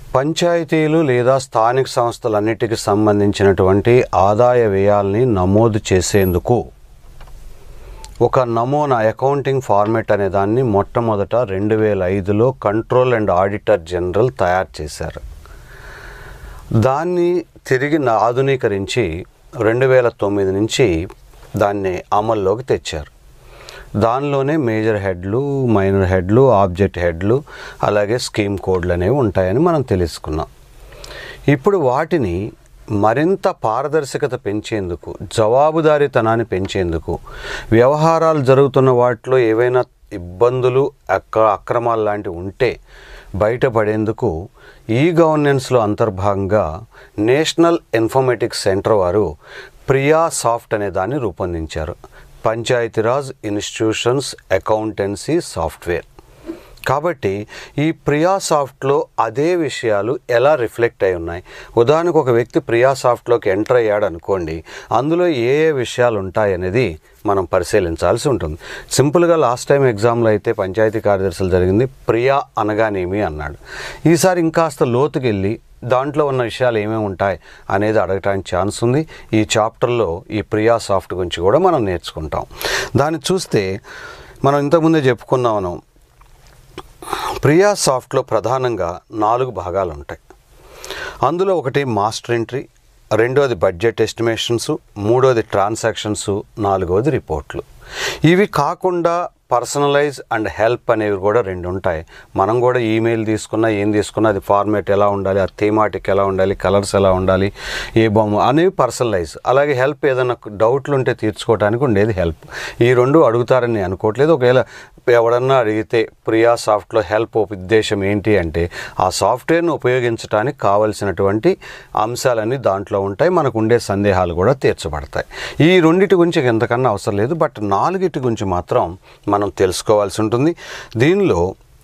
పంచాయతీలు లేదా స్థానిక సంస్థలన్నిటికి సంబంధించినటువంటి ఆదాయ వ్యయాల్ని నమోదు చేసేందుకు ఒక నమూనా అకౌంటింగ్ ఫార్మాట్ అనే దాన్ని మొట్టమొదట 2005లో కంట్రోల్ అండ్ ఆడిటర్ జనరల్ తయారు చేశారు. దాన్ని తిరిగి ఆధునీకరించి 2009 నుంచి దాన్ని అమల్లోకి తెచ్చారు. దానిలోనే మేజర్ హెడ్లు, మైనర్ హెడ్లు, ఆబ్జెక్ట్ హెడ్లు, అలాగే స్కీమ్ కోడ్లు అనేవి ఉంటాయని మనం తెలుసుకున్నాం. ఇప్పుడు వాటిని మరింత పారదర్శకత పెంచేందుకు, జవాబుదారీతనాన్ని పెంచేందుకు, వ్యవహారాలు జరుగుతున్న వాటిలో ఏవైనా ఇబ్బందులు, అక్రమాలు లాంటివి ఉంటే బయటపడేందుకు ఈ గవర్నెన్స్లో అంతర్భాగంగా నేషనల్ ఇన్ఫర్మేటిక్స్ సెంటర్ వారు ప్రియా సాఫ్ట్ అనే దాన్ని రూపొందించారు. Panchayati Raj institutions accountancy software. కాబట్టి ఈ ప్రియా సాఫ్ట్లో అదే విషయాలు ఎలా రిఫ్లెక్ట్ అయి ఉన్నాయి. ఉదాహరణకు ఒక వ్యక్తి ప్రియా సాఫ్ట్లోకి ఎంటర్ అయ్యాడు అనుకోండి, అందులో ఏ ఏ విషయాలు ఉంటాయనేది మనం పరిశీలించాల్సి ఉంటుంది. సింపుల్గా లాస్ట్ టైం ఎగ్జామ్లో అయితే పంచాయతీ కార్యదర్శులు జరిగింది ప్రియా అనగానేమి అన్నాడు. ఈసారి ఇంకాస్త లోతుకి వెళ్ళి దాంట్లో ఉన్న విషయాలు ఏమేమి ఉంటాయి అనేది అడగటానికి ఛాన్స్ ఉంది. ఈ చాప్టర్లో ఈ ప్రియా సాఫ్ట్ గురించి కూడా మనం నేర్చుకుంటాం. దాన్ని చూస్తే మనం ఇంతకుముందే చెప్పుకున్నాము, ప్రియా సాఫ్ట్లో ప్రధానంగా 4 భాగాలు ఉంటాయి. అందులో ఒకటి మాస్టర్ ఎంట్రీ, రెండోది బడ్జెట్ ఎస్టిమేషన్స్, మూడోది ట్రాన్సాక్షన్స్, నాలుగోది రిపోర్ట్లు. ఇవి కాకుండా పర్సనలైజ్ అండ్ హెల్ప్ అనేవి కూడా 2 ఉంటాయి. మనం కూడా ఈమెయిల్ తీసుకున్నా ఏం తీసుకున్నా అది ఫార్మేట్ ఎలా ఉండాలి, ఆ థీమాటిక్ ఎలా ఉండాలి, కలర్స్ ఎలా ఉండాలి, ఏ బొమ్మ అనేవి పర్సనలైజ్. అలాగే హెల్ప్ ఏదైనా డౌట్లు ఉంటే తీర్చుకోవడానికి ఉండేది హెల్ప్. ఈ 2 అడుగుతారని అనుకోవట్లేదు. ఒకవేళ ఎవడన్నా అడిగితే ప్రియా సాఫ్ట్లో హెల్ప్ ఉద్దేశం ఏంటి అంటే ఆ సాఫ్ట్వేర్ను ఉపయోగించడానికి కావలసినటువంటి అంశాలన్నీ దాంట్లో ఉంటాయి. మనకు ఉండే సందేహాలు కూడా తీర్చబడతాయి. ఈ 2 గురించి ఎంతకన్నా అవసరం లేదు, బట్ 4 గురించి మాత్రం మనం తెలుసుకోవాల్సి ఉంటుంది. దీనిలో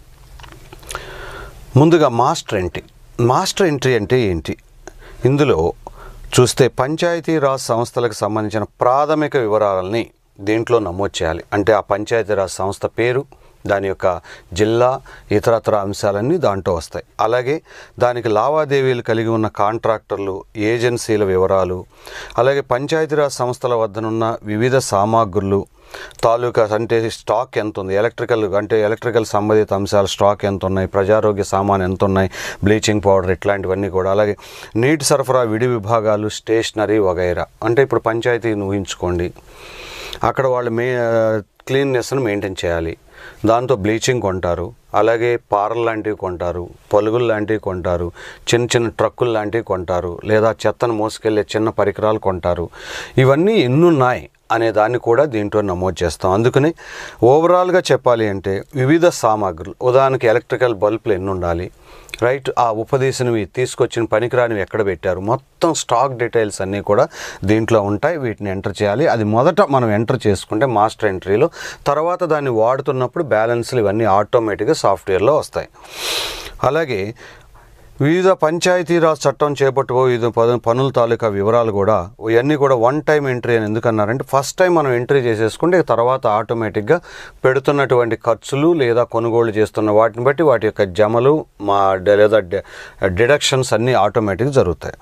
ముందుగా మాస్టర్ ఎంట్రీ. మాస్టర్ ఎంట్రీ అంటే ఏంటి? ఇందులో చూస్తే పంచాయతీరాజ్ సంస్థలకు సంబంధించిన ప్రాథమిక వివరాలని దీంట్లో నమోదు చేయాలి. అంటే ఆ పంచాయతీరాజ్ సంస్థ పేరు, దాని యొక్క జిల్లా, ఇతరత్ర అంశాలన్నీ దాంట్లో వస్తాయి. అలాగే దానికి లావాదేవీలు కలిగి ఉన్న కాంట్రాక్టర్లు, ఏజెన్సీల వివరాలు, అలాగే పంచాయతీరాజ్ సంస్థల వద్దనున్న వివిధ సామాగ్రులు, తాలూకా అంటే స్టాక్ ఎంత ఉంది, ఎలక్ట్రికల్ సంబంధిత అంశాలు స్టాక్ ఎంత ఉన్నాయి, ప్రజారోగ్య సామాన్ ఎంత ఉన్నాయి, బ్లీచింగ్ పౌడర్, ఇట్లాంటివన్నీ కూడా. అలాగే నీటి సరఫరా విడి విభాగాలు, స్టేషనరీ వగైరా. అంటే ఇప్పుడు పంచాయతీని ఊహించుకోండి, అక్కడ వాళ్ళు క్లీన్నెస్ను మెయింటైన్ చేయాలి. దాంతో బ్లీచింగ్ కొంటారు, అలాగే పారలు లాంటివి కొంటారు, పలుగులు లాంటివి కొంటారు, చిన్న చిన్న ట్రక్కులు లాంటివి కొంటారు, లేదా చెత్తను మోసుకెళ్లే చిన్న పరికరాలు కొంటారు. ఇవన్నీ ఎన్నున్నాయి అనే దాన్ని కూడా దీంట్లో నమోదు చేస్తాం. అందుకని ఓవరాల్గా చెప్పాలి అంటే వివిధ సామాగ్రులు, ఉదాహరణకి ఎలక్ట్రికల్ బల్బులు ఎన్ని ఉండాలి, రైట్, ఆ ఉపదేశినవి తీసుకొచ్చిన పనికిరానివి ఎక్కడ పెట్టారు, మొత్తం స్టాక్ డీటెయిల్స్ అన్నీ కూడా దీంట్లో ఉంటాయి. వీటిని ఎంటర్ చేయాలి. అది మొదట మనం ఎంటర్ చేసుకుంటే మాస్టర్ ఎంట్రీలో, తర్వాత దాన్ని వాడుతున్నప్పుడు బ్యాలెన్స్లు ఇవన్నీ ఆటోమేటిక్గా సాఫ్ట్వేర్లో వస్తాయి. అలాగే వివిధ పంచాయతీరాజ్ చట్టం చేపట్టుకో వివిధ పనుల తాలూకా వివరాలు కూడా ఇవన్నీ కూడా 1 టైం ఎంట్రీ అని ఎందుకన్నారంటే ఫస్ట్ టైం మనం ఎంట్రీ చేసేసుకుంటే తర్వాత ఆటోమేటిక్గా పెడుతున్నటువంటి ఖర్చులు లేదా కొనుగోలు చేస్తున్న వాటిని బట్టి వాటి యొక్క జమలు లేదా డిడక్షన్స్ అన్నీ ఆటోమేటిక్గా జరుగుతాయి.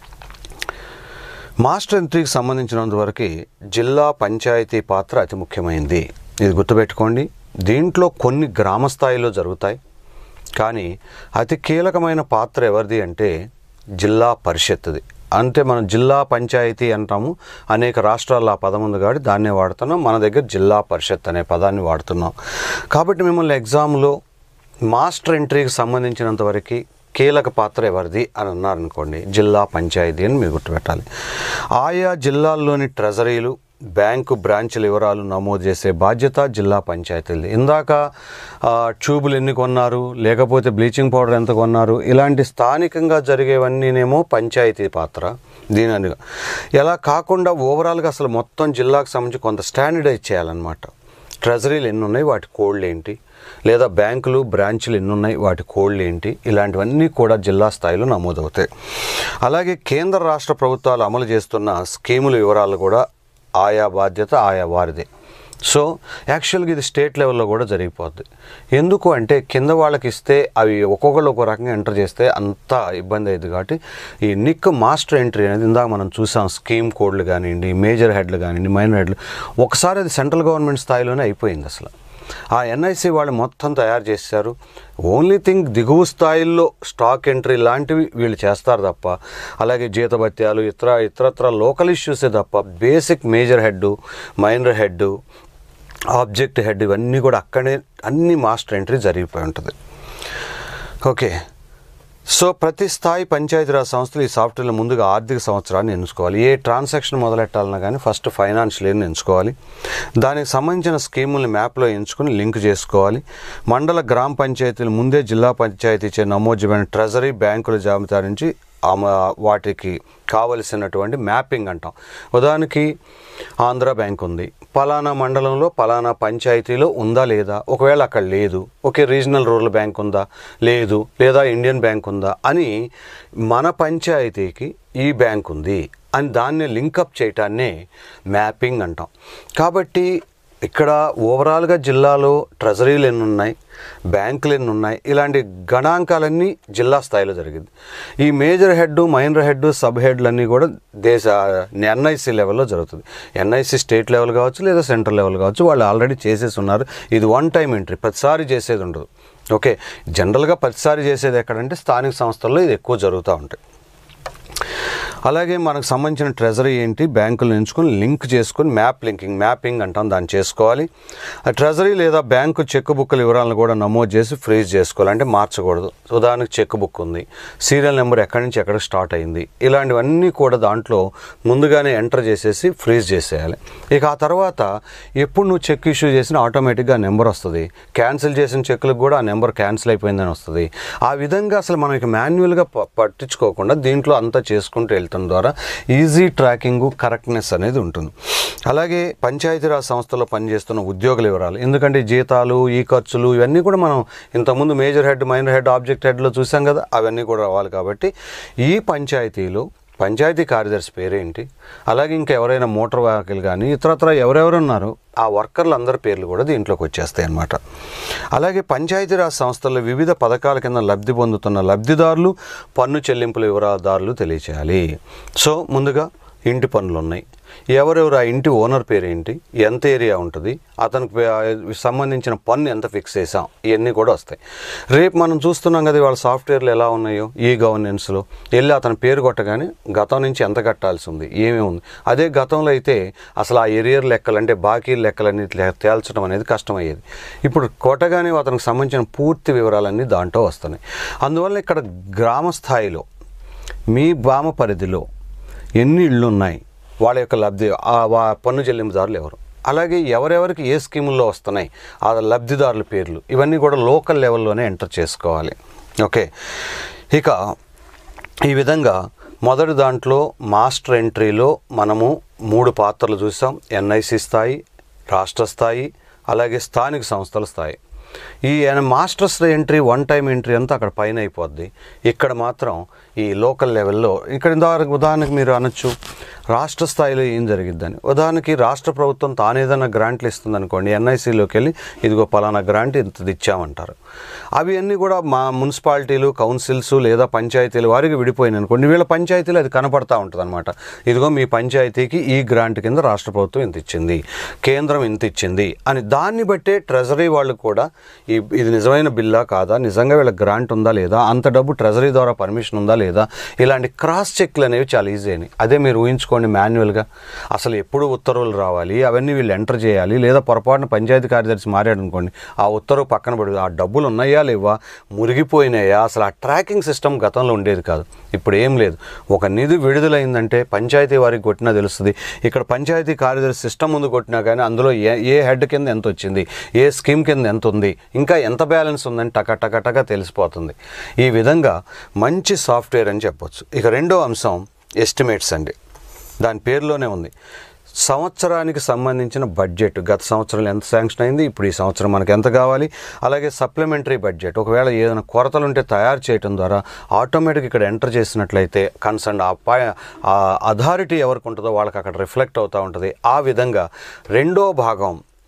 మాస్టర్ ఎంట్రీకి సంబంధించినంతవరకు జిల్లా పంచాయతీ పాత్ర అతి ముఖ్యమైనది. ఇది గుర్తుపెట్టుకోండి. దీంట్లో కొన్ని గ్రామ స్థాయిలో జరుగుతాయి, కానీ అతి కీలకమైన పాత్ర ఎవరిది అంటే జిల్లా పరిషత్ది. అంటే మనం జిల్లా పంచాయతీ అంటాము, అనేక రాష్ట్రాల్లో ఆ పదం ఉంది కాబట్టి దాన్నే వాడుతున్నాం. మన దగ్గర జిల్లా పరిషత్ అనే పదాన్ని వాడుతున్నాం. కాబట్టి మిమ్మల్ని ఎగ్జామ్లో మాస్టర్ ఎంట్రీకి సంబంధించినంతవరకు కీలక పాత్ర ఎవరిది అని అన్నారనుకోండి, జిల్లా పంచాయతీ అని మీరు గుర్తుపెట్టాలి. ఆయా జిల్లాల్లోని ట్రెజరీలు, బ్యాంకు బ్రాంచ్ల వివరాలు నమోదు చేసే బాధ్యత జిల్లా పంచాయతీలది. ఇందాక ట్యూబులు ఎన్ని కొన్నారు, లేకపోతే బ్లీచింగ్ పౌడర్ ఎంత కొన్నారు, ఇలాంటి స్థానికంగా జరిగేవన్నీనేమో పంచాయతీ పాత్ర. దీని ఎలా కాకుండా ఓవరాల్గా అసలు మొత్తం జిల్లాకు సంబంధించి కొంత స్టాండర్డైజ్ చేయాలన్నమాట. ట్రెజరీలు ఎన్ని ఉన్నాయి, వాటి కోడ్లు ఏంటి, లేదా బ్యాంకులు బ్రాంచ్లు ఎన్ని ఉన్నాయి, వాటి కోడ్లు ఏంటి, ఇలాంటివన్నీ కూడా జిల్లా స్థాయిలో నమోదవుతాయి. అలాగే కేంద్ర రాష్ట్ర ప్రభుత్వాలు అమలు చేస్తున్న స్కీముల వివరాలు కూడా ఆయా బాధ్యత ఆయా వారిదే. సో యాక్చువల్గా ఇది స్టేట్ లెవెల్లో కూడా జరిగిపోద్ది. ఎందుకు అంటే కింద వాళ్ళకి ఇస్తే అవి ఒక్కొక్కరు ఒక్కో రకంగా ఎంటర్ చేస్తే అంత ఇబ్బంది అయ్యింది. కాబట్టి ఈ నిక్ మాస్టర్ ఎంట్రీ అనేది ఇందాక మనం చూసాం, స్కీమ్ కోడ్లు కానివ్వండి, మేజర్ హెడ్లు కానివ్వండి, మైనర్ హెడ్లు, ఒకసారి అది సెంట్రల్ గవర్నమెంట్ స్థాయిలోనే అయిపోయింది. అసలు ఆ ఎన్ఐసి వాళ్ళు మొత్తం తయారు చేశారు. ఓన్లీ థింగ్ దిగువ స్థాయిల్లో స్టాక్ ఎంట్రీ లాంటివి వీళ్ళు చేస్తారు తప్ప, అలాగే జీతభత్యాలు ఇతరత్ర లోకల్ ఇష్యూసే తప్ప basic major head, minor head, object head ఇవన్నీ కూడా అక్కడే అన్ని మాస్టర్ ఎంట్రీ జరిగిపోయి ఉంటుంది. ఓకే, సో ప్రతి స్థాయి పంచాయతీరాజ్ సంస్థలు ఈ సాఫ్ట్వేర్లో ముందుగా ఆర్థిక సంవత్సరాన్ని ఎంచుకోవాలి. ఏ ట్రాన్సాక్షన్ మొదలెట్టాలన్నా కానీ ఫస్ట్ ఫైనాన్షియల్ ఇయర్ని ఎంచుకోవాలి. దానికి సంబంధించిన స్కీముల్ని మ్యాప్లో ఎంచుకొని లింక్ చేసుకోవాలి. మండల గ్రామ పంచాయతీలు ముందే జిల్లా పంచాయతీ చే నమోదు చేయబడిన ట్రెజరీ బ్యాంకుల జాబితా నుంచి వాటికి కావలసినటువంటి మ్యాపింగ్ అంటాం. ఉదాహరణకి ఆంధ్ర బ్యాంక్ ఉంది, పలానా మండలంలో పలానా పంచాయతీలో ఉందా లేదా, ఒకవేళ అక్కడ లేదు, ఓకే రీజనల్ రూరల్ బ్యాంక్ ఉందా లేదు, లేదా ఇండియన్ బ్యాంక్ ఉందా అని మన పంచాయతీకి ఈ బ్యాంక్ ఉంది అని దాన్ని లింకప్ చేయటాన్నే మ్యాపింగ్ అంటాం. కాబట్టి ఇక్కడ ఓవరాల్గా జిల్లాలో ట్రెజరీలు ఎన్ని ఉన్నాయి, బ్యాంకులు ఎన్ని ఉన్నాయి, ఇలాంటి గణాంకాలన్నీ జిల్లా స్థాయిలో జరిగింది. ఈ major head, minor head, sub హెడ్లన్నీ కూడా ఎన్ఐసి లెవెల్లో జరుగుతుంది. ఎన్ఐసి స్టేట్ లెవెల్ కావచ్చు లేదా సెంట్రల్ లెవెల్ కావచ్చు, వాళ్ళు ఆల్రెడీ చేసేసి ఉన్నారు. ఇది వన్ టైం ఎంట్రీ, ప్రతిసారి చేసేది ఉండదు. ఓకే, జనరల్గా ప్రతిసారి చేసేది ఎక్కడంటే స్థానిక సంస్థల్లో ఇది ఎక్కువ జరుగుతూ ఉంటాయి. అలాగే మనకు సంబంధించిన ట్రెజరీ ఏంటి, బ్యాంకులు ఎంచుకొని లింక్ చేసుకొని మ్యాపింగ్ అంటాం, దాన్ని చేసుకోవాలి. ఆ ట్రెజరీ లేదా బ్యాంకు చెక్ బుక్ల వివరాలను కూడా నమోదు చేసి ఫ్రీజ్ చేసుకోవాలి, అంటే మార్చకూడదు. ఉదాహరణకు చెక్ బుక్ ఉంది, సీరియల్ నెంబర్ ఎక్కడి నుంచి ఎక్కడ స్టార్ట్ అయింది, ఇలాంటివన్నీ కూడా దాంట్లో ముందుగానే ఎంటర్ చేసేసి ఫ్రీజ్ చేసేయాలి. ఇక ఆ తర్వాత ఎప్పుడు నువ్వు చెక్ ఇష్యూ చేసినా ఆటోమేటిక్గా నెంబర్ వస్తుంది. క్యాన్సిల్ చేసిన చెక్కులకు కూడా ఆ నెంబర్ క్యాన్సిల్ అయిపోయిందని వస్తుంది. ఆ విధంగా అసలు మనం ఇక మాన్యువల్గా పట్టించుకోకుండా దీంట్లో అంతా చేసుకుంటూ వెళ్తాం ద్వారా ఈజీ ట్రాకింగ్, కరెక్ట్నెస్ అనేది ఉంటుంది. అలాగే పంచాయతీరాజ్ సంస్థలో పనిచేస్తున్న ఉద్యోగుల వివరాలు, ఎందుకంటే జీతాలు, ఈ ఖర్చులు ఇవన్నీ కూడా మనం ఇంతకుముందు major head, minor head, object హెడ్లో చూసాం కదా, అవన్నీ కూడా రావాలి. కాబట్టి ఈ పంచాయతీలో పంచాయతీ కార్యదర్శి పేరేంటి, అలాగే ఇంకా ఎవరైనా మోటార్ వెహికల్ కానీ ఇతరత్ర ఎవరెవరు ఉన్నారో ఆ వర్కర్లు అందరి పేర్లు కూడా దీంట్లోకి వచ్చేస్తాయి అన్నమాట. అలాగే పంచాయతీరాజ్ సంస్థల్లో వివిధ పథకాల కింద లబ్ధి పొందుతున్న లబ్ధిదారులు, పన్ను చెల్లింపుల వివరాదారులు తెలియచేయాలి. సో ముందుగా ఇంటి పన్నులు ఉన్నాయి, ఎవరెవరు ఆ ఇంటి ఓనర్ పేరేంటి, ఎంత ఏరియా ఉంటుంది, అతనికి సంబంధించిన పన్ను ఎంత ఫిక్స్ చేసాం, ఇవన్నీ కూడా వస్తాయి. రేపు మనం చూస్తున్నాం కదా వాళ్ళ సాఫ్ట్వేర్లు ఎలా ఉన్నాయో, ఈ గవర్నెన్స్లో వెళ్ళి అతని పేరు కొట్టగానే గతం నుంచి ఎంత కట్టాల్సి ఉంది, ఏమేమి ఉంది. అదే గతంలో అయితే అసలు ఆ ఏరియర్ లెక్కలు అంటే బాకీ లెక్కలన్నీ తేల్చడం అనేది కష్టమయ్యేది. ఇప్పుడు కొట్టగానే అతనికి సంబంధించిన పూర్తి వివరాలన్నీ దాంట్లో వస్తున్నాయి. అందువల్ల ఇక్కడ గ్రామ స్థాయిలో మీ గ్రామ పరిధిలో ఎన్ని ఇళ్ళు ఉన్నాయి, వాళ్ళ యొక్క పన్ను చెల్లింపుదారులు ఎవరు, అలాగే ఎవరెవరికి ఏ స్కీముల్లో వస్తున్నాయి ఆ లబ్ధిదారుల పేర్లు, ఇవన్నీ కూడా లోకల్ లెవెల్లోనే ఎంటర్ చేసుకోవాలి. ఓకే, ఇక ఈ విధంగా మొదటి దాంట్లో మాస్టర్ ఎంట్రీలో మనము 3 పాత్రలు చూసాం. ఎన్ఐసి స్థాయి, రాష్ట్ర స్థాయి, అలాగే స్థానిక సంస్థల స్థాయి. ఈ masters entry, one time entry అంతా అక్కడ పైన అయిపోద్ది. ఇక్కడ మాత్రం ఈ లోకల్ లెవెల్లో ఇక్కడ ఉదాహరణకు మీరు అనొచ్చు రాష్ట్ర స్థాయిలో ఏం జరిగిద్దని. ఉదాహరణకి రాష్ట్ర ప్రభుత్వం తానేదైనా గ్రాంట్లు ఇస్తుంది అనుకోండి, ఎన్ఐసిలోకి వెళ్ళి ఇదిగో పలానా గ్రాంట్ ఇంతది ఇచ్చామంటారు. అవి అన్నీ కూడా మా మున్సిపాలిటీలు, కౌన్సిల్స్ లేదా పంచాయతీలు వారికి విడిపోయినాయి అనుకోండి, వీళ్ళ పంచాయతీలు అది కనపడతా ఉంటుంది అనమాట. ఇదిగో మీ పంచాయతీకి ఈ గ్రాంట్ కింద రాష్ట్ర ప్రభుత్వం ఇంత ఇచ్చింది, కేంద్రం ఇంత ఇచ్చింది అని. దాన్ని బట్టే ట్రెజరీ వాళ్ళు కూడా ఇది నిజమైన బిల్లా కాదా, నిజంగా వీళ్ళ గ్రాంట్ ఉందా లేదా, అంత డబ్బు ట్రెజరీ ద్వారా పర్మిషన్ ఉందా లేదా, ఇలాంటి క్రాస్ చెక్లు అనేవి చాలా ఈజీ అని. అదే మీరు ఊహించుకోండి మాన్యువల్గా అసలు ఎప్పుడు ఉత్తర్వులు రావాలి, అవన్నీ వీళ్ళు ఎంటర్ చేయాలి. లేదా పొరపాటున పంచాయతీ కార్యదర్శి మారాడు అనుకోండి, ఆ ఉత్తర్వు పక్కన పడి ఆ డబ్బులు ఉన్నాయా లేవా, మురిగిపోయినాయా, అసలు ఆ ట్రాకింగ్ సిస్టమ్ గతంలో ఉండేది కాదు. ఇప్పుడు ఏం లేదు, ఒక నిధి విడుదలైందంటే పంచాయతీ వారికి కొట్టినా తెలుస్తుంది. ఇక్కడ పంచాయతీ కార్యదర్శి సిస్టమ్ ముందు కొట్టినా కానీ అందులో ఏ హెడ్ కింద ఎంత వచ్చింది, ఏ స్కీమ్ కింద ఎంత ఉంది, ఇంకా ఎంత బ్యాలెన్స్ ఉందని టక తెలిసిపోతుంది. ఈ విధంగా మంచి సాఫ్ట్వేర్ అని చెప్పొచ్చు. ఇక రెండో అంశం ఎస్టిమేట్స్ అండి. దాని పేరులోనే ఉంది. సంవత్సరానికి సంబంధించిన బడ్జెట్, గత సంవత్సరం ఎంత శాంక్షన్ అయింది, ఇప్పుడు ఈ సంవత్సరం మనకు ఎంత కావాలి, అలాగే సప్లిమెంటరీ బడ్జెట్, ఒకవేళ ఏదైనా కొరతలు ఉంటే తయారు చేయడం ద్వారా ఆటోమేటిక్ ఇక్కడ ఎంటర్ చేసినట్లయితే కన్సర్న్ అథారిటీ ఎవరికి ఉంటుందో వాళ్ళకి అక్కడ రిఫ్లెక్ట్ అవుతూ ఉంటుంది. ఆ విధంగా రెండో భాగం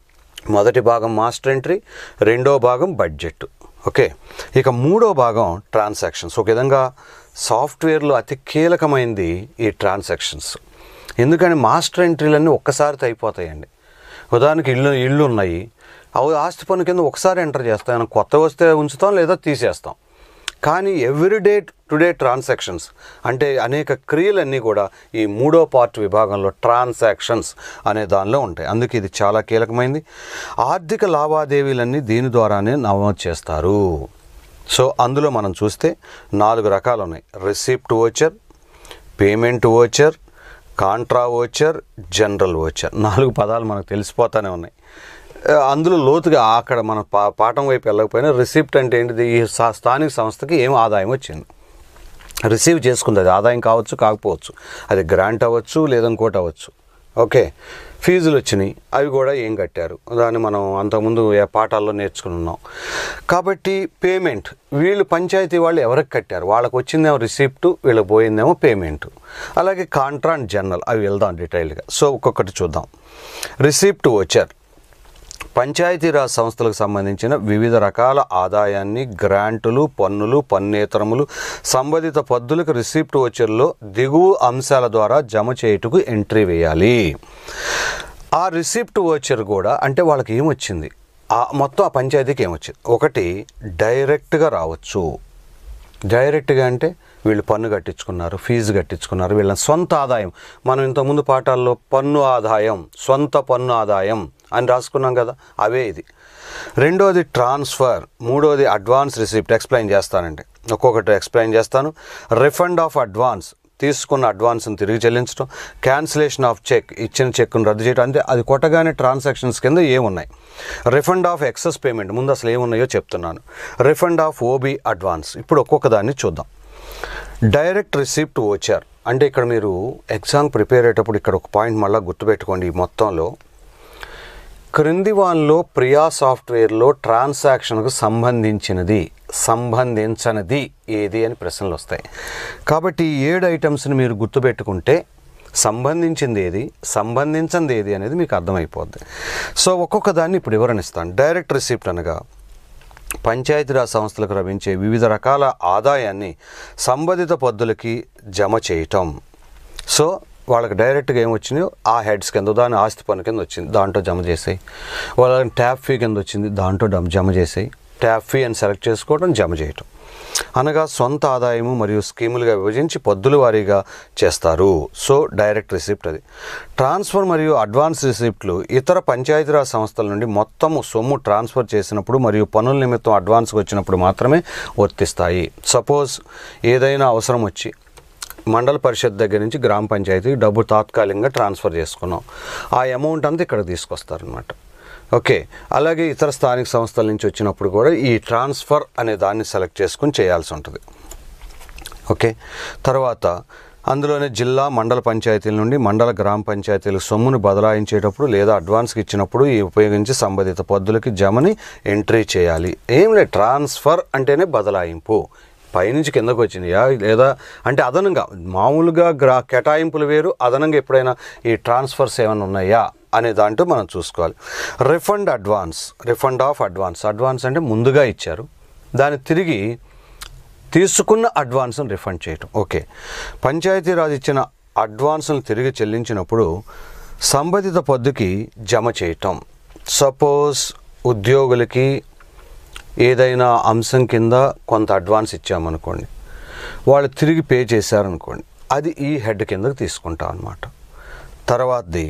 మొదటి భాగం మాస్టర్ ఎంట్రీ, రెండో భాగం బడ్జెట్. ఓకే, ఇక మూడో భాగం ట్రాన్సాక్షన్స్. ఒక విధంగా సాఫ్ట్వేర్లో అతి కీలకమైనది ఈ ట్రాన్సాక్షన్స్. ఎందుకని మాస్టర్ ఎంట్రీలన్నీ ఒక్కసారితో అయిపోతాయండి. ఉదాహరణకి ఇళ్ళు ఉన్నాయి, అవి ఆస్తి పన్ను కింద ఒకసారి ఎంటర్ చేస్తాం, కొత్త వస్తే ఉంచుతాం లేదా తీసేస్తాం. కానీ ఎవ్రీడే టుడే ట్రాన్సాక్షన్స్ అంటే అనేక క్రియలన్నీ కూడా ఈ మూడో పార్ట్ విభాగంలో ట్రాన్సాక్షన్స్ అనే దానిలో ఉంటాయి. అందుకే ఇది చాలా కీలకమైంది. ఆర్థిక లావాదేవీలన్నీ దీని ద్వారానే నమోదు చేస్తారు. సో అందులో మనం చూస్తే 4 రకాలు ఉన్నాయి. Receipt voucher, payment voucher, contra voucher, general voucher. 4 పదాలు మనకు తెలిసిపోతూనే ఉన్నాయి. అందులో లోతుగా అక్కడ మన పాఠం వైపు వెళ్ళకపోయినా రిసిప్ట్ అంటే ఏంటిది, ఈ స్థానిక సంస్థకి ఏం ఆదాయం వచ్చింది, రిసీవ్ చేసుకుంది, అది ఆదాయం కావచ్చు కాకపోవచ్చు, అది గ్రాంట్ అవ్వచ్చు లేదా ఇంకోటి అవ్వచ్చు. ఓకే, ఫీజులు వచ్చినాయి, అవి కూడా ఏం కట్టారు, దాన్ని మనం అంతకుముందు పాఠాల్లో నేర్చుకుని ఉన్నాం. కాబట్టి పేమెంట్, వీళ్ళు పంచాయతీ వాళ్ళు ఎవరికి కట్టారు, వాళ్ళకి వచ్చిందేమో రిసిప్ట్, వీళ్ళకి పోయిందేమో పేమెంట్. అలాగే కాంట్రా అండ్ జనరల్, అవి వెళ్దాం డీటెయిల్గా. సో ఒక్కొక్కటి చూద్దాం. రిసిప్ట్ వోచర్ పంచాయతీరాజ్ సంస్థలకు సంబంధించిన వివిధ రకాల ఆదాయాన్ని, గ్రాంటులు, పన్నులు, పన్నేతరములు సంబంధిత పద్దులకు రిసిప్ట్ వోచర్లో దిగువ అంశాల ద్వారా జమ చేయుటకు ఎంట్రీ వేయాలి. ఆ రిసిప్ట్ వోచర్ కూడా అంటే వాళ్ళకి ఏమొచ్చింది, మొత్తం ఆ పంచాయతీకి ఏమొచ్చింది. ఒకటి డైరెక్ట్గా రావచ్చు. డైరెక్ట్గా అంటే వీళ్ళు పన్ను కట్టించుకున్నారు, ఫీజు కట్టించుకున్నారు, వీళ్ళ సొంత ఆదాయం. మనం ఇంతకుముందు పాఠాల్లో పన్ను ఆదాయం, సొంత పన్ను ఆదాయం అని రాసుకున్నాం కదా, అవే ఇది. రెండోది ట్రాన్స్ఫర్, మూడోది అడ్వాన్స్ రిసిప్ట్. ఎక్స్ప్లెయిన్ చేస్తానండి, ఒక్కొక్కటి ఎక్స్ప్లెయిన్ చేస్తాను. రిఫండ్ ఆఫ్ అడ్వాన్స్, తీసుకున్న అడ్వాన్స్ని తిరిగి చెల్లించడం. క్యాన్సిలేషన్ ఆఫ్ చెక్, ఇచ్చిన చెక్ను రద్దు చేయడం. అంటే అది కొట్టగానే ట్రాన్సాక్షన్స్ కింద ఏమున్నాయి. రిఫండ్ ఆఫ్ ఎక్సెస్ పేమెంట్, ముందు అసలు ఏమున్నాయో చెప్తున్నాను. Refund of OB advance. ఇప్పుడు ఒక్కొక్క దాన్ని చూద్దాం. డైరెక్ట్ రిసిప్ట్ వోచర్ అంటే ఇక్కడ మీరు ఎగ్జామ్ ప్రిపేర్ అయ్యేటప్పుడు ఇక్కడ ఒక పాయింట్ మళ్ళీ గుర్తుపెట్టుకోండి. ఈ మొత్తంలో క్రింది వాన్లో ప్రియా సాఫ్ట్వేర్లో ట్రాన్సాక్షన్కు సంబంధించనిది ఏది అని ప్రశ్నలు వస్తాయి. కాబట్టి ఈ 7 ఐటమ్స్ని మీరు గుర్తుపెట్టుకుంటే సంబంధించింది ఏది, సంబంధించింది ఏది అనేది మీకు అర్థమైపోద్ది. సో ఒక్కొక్క దాన్ని ఇప్పుడు వివరణిస్తాను. డైరెక్ట్ రిసిప్ట్ అనగా పంచాయతీరాజ్ సంస్థలకు లభించే వివిధ రకాల ఆదాయాన్ని సంబంధిత పద్దులకి జమ చేయటం. సో వాళ్ళకి డైరెక్ట్గా ఏమొచ్చినాయో ఆ హెడ్స్ కింద, దాని ఆస్తి పన్ను కింద వచ్చింది, దాంట్లో జమ చేసాయి. వాళ్ళకి ట్యాప్ ఫీ కింద వచ్చింది, దాంట్లో జమ చేసాయి. ట్యాప్ ఫీ అని సెలెక్ట్ చేసుకోవడం, జమ చేయటం. అనగా సొంత ఆదాయము మరియు స్కీములుగా విభజించి పద్దుల వారీగా చేస్తారు. సో డైరెక్ట్ రిసిప్ట్ అది. ట్రాన్స్ఫర్ మరియు అడ్వాన్స్ రిసిప్ట్లు ఇతర పంచాయతీరాజ్ సంస్థల నుండి మొత్తము సొమ్ము ట్రాన్స్ఫర్ చేసినప్పుడు మరియు పనుల నిమిత్తం అడ్వాన్స్కి వచ్చినప్పుడు మాత్రమే వర్తిస్తాయి. సపోజ్ ఏదైనా అవసరం వచ్చి మండల పరిషత్ దగ్గర నుంచి గ్రామ పంచాయతీకి డబ్బు తాత్కాలికంగా ట్రాన్స్ఫర్ చేసుకున్నాం, ఆ అమౌంట్ అంతా ఇక్కడ తీసుకొస్తారనమాట. ఓకే, అలాగే ఇతర స్థానిక సంస్థల నుంచి వచ్చినప్పుడు కూడా ఈ ట్రాన్స్ఫర్ అనే దాన్ని సెలెక్ట్ చేసుకుని చేయాల్సి ఉంటుంది. ఓకే, తర్వాత అందులోనే జిల్లా మండల పంచాయతీల నుండి మండల గ్రామ పంచాయతీలకు సొమ్మును బదలాయించేటప్పుడు లేదా అడ్వాన్స్కి ఇచ్చినప్పుడు ఈ ఉపయోగించి సంబంధిత పద్దులకి జమని ఎంట్రీ చేయాలి. ఏం లేదు, ట్రాన్స్ఫర్ అంటేనే బదలాయింపు, పైనుంచి కిందకు వచ్చినాయా లేదా అంటే అదనంగా, మామూలుగా కేటాయింపులు వేరు, అదనంగా ఎప్పుడైనా ఈ ట్రాన్స్ఫర్స్ ఏమైనా ఉన్నాయా అనే దాంట్లో మనం చూసుకోవాలి. Refund advance, refund of advance. Advance అంటే ముందుగా ఇచ్చారు, దాన్ని తిరిగి తీసుకున్న అడ్వాన్స్ను రిఫండ్ చేయటం. ఓకే, పంచాయతీరాజ్ ఇచ్చిన అడ్వాన్స్ను తిరిగి చెల్లించినప్పుడు సంబంధిత పద్దుకి జమ చేయటం. సపోజ్ ఉద్యోగులకి ఏదైనా అంశం కింద కొంత అడ్వాన్స్ ఇచ్చామనుకోండి, వాళ్ళు తిరిగి పే చేశారనుకోండి, అది ఈ హెడ్ కిందకు తీసుకుంటాం అన్నమాట. తర్వాతది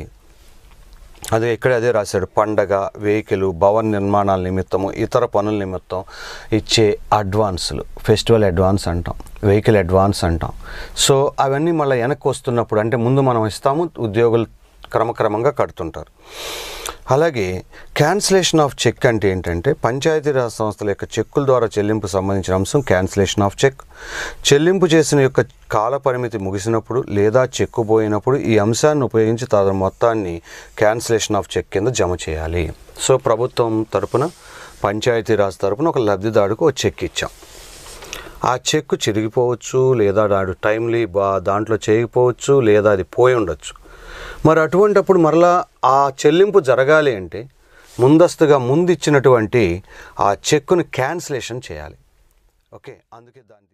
అదే ఇక్కడే అదే రాశాడు, పండగ, వెహికల్, భవన నిర్మాణాల నిమిత్తము, ఇతర పనుల నిమిత్తం ఇచ్చే అడ్వాన్సులు, ఫెస్టివల్ అడ్వాన్స్ అంటాం, వెహికల్ అడ్వాన్స్ అంటాం. సో అవన్నీ మళ్ళీ వెనక్కి వస్తున్నప్పుడు, అంటే ముందు మనం ఇస్తాము, ఉద్యోగులు క్రమక్రమంగా కడుతుంటారు. అలాగే క్యాన్సిలేషన్ ఆఫ్ చెక్ అంటే ఏంటంటే పంచాయతీరాజ్ సంస్థల యొక్క చెక్కుల ద్వారా చెల్లింపు సంబంధించిన అంశం క్యాన్సిలేషన్ ఆఫ్ చెక్. చెల్లింపు చేసిన యొక్క కాల పరిమితి ముగిసినప్పుడు లేదా చెక్కు పోయినప్పుడు ఈ అంశాన్ని ఉపయోగించి తన మొత్తాన్ని క్యాన్సిలేషన్ ఆఫ్ చెక్ కింద జమ చేయాలి. సో ప్రభుత్వం తరపున, పంచాయతీరాజ్ తరపున ఒక లబ్ధిదారుకు ఒక చెక్ ఇచ్చాం. ఆ చెక్కు చిరిగిపోవచ్చు, లేదా నాడు టైమ్లీ దాంట్లో చేయకపోవచ్చు, లేదా అది పోయి ఉండొచ్చు. మరి అటువంటప్పుడు మరలా ఆ చెల్లింపు జరగాలి అంటే ముందస్తుగా ముందిచ్చినటువంటి ఆ చెక్కును క్యాన్సిలేషన్ చేయాలి. ఓకే, అందుకే దాన్ని